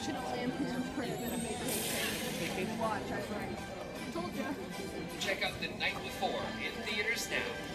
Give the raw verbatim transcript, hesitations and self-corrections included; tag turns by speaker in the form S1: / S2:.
S1: National Lampoon's Christmas Vacation. Watch, I right. Told ya.
S2: Check out The Night Before in theaters now.